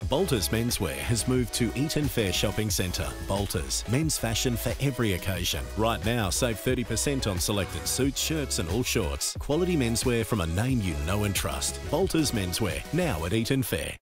Boulters Menswear has moved to Eaton Fair Shopping Centre. Boulters, men's fashion for every occasion. Right now, save 30% on selected suits, shirts and all shorts. Quality menswear from a name you know and trust. Boulters Menswear, now at Eaton Fair.